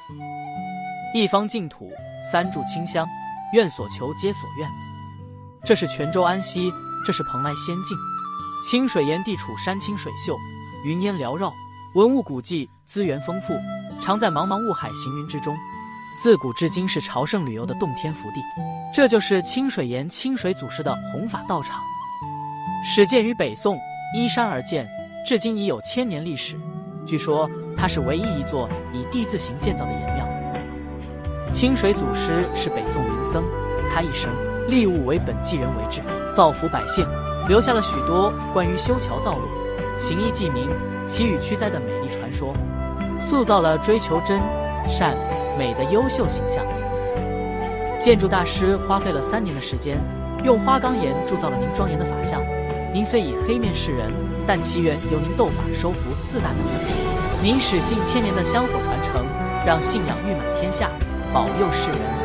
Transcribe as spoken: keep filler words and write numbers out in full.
一方净土，三炷清香，愿所求皆所愿。这是泉州安溪，这是蓬莱仙境。清水岩地处山清水秀，云烟缭绕，文物古迹资源丰富，常在茫茫雾海行云之中。自古至今是朝圣旅游的洞天福地。这就是清水岩清水祖师的弘法道场。始建于北宋，依山而建，至今已有千年历史。据说它是唯一一座以地字形建造的岩庙。清水祖师是北宋名僧，他一生立物为本，济人为治，造福百姓，留下了许多关于修桥造路、行医济民、祈雨驱灾的美丽传说，塑造了追求真、善、美的优秀形象。建筑大师花费了三年的时间，用花岗岩铸造了您庄严的法像。您虽以黑面示人，但其源由您斗法收服四大将分身。您使近千年的香火传承，让信仰誉满天下，保佑世人。